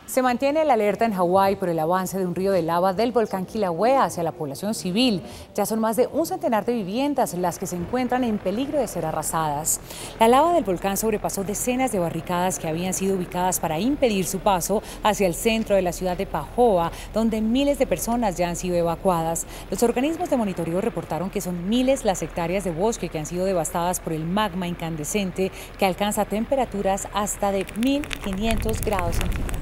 Se mantiene la alerta en Hawái por el avance de un río de lava del volcán Kilauea hacia la población civil. Ya son más de un centenar de viviendas las que se encuentran en peligro de ser arrasadas. La lava del volcán sobrepasó decenas de barricadas que habían sido ubicadas para impedir su paso hacia el centro de la ciudad de Pajoa, donde miles de personas ya han sido evacuadas. Los organismos de monitoreo reportaron que son miles las hectáreas de bosque que han sido devastadas por el magma incandescente que alcanza temperaturas hasta de 1500 grados centígrados.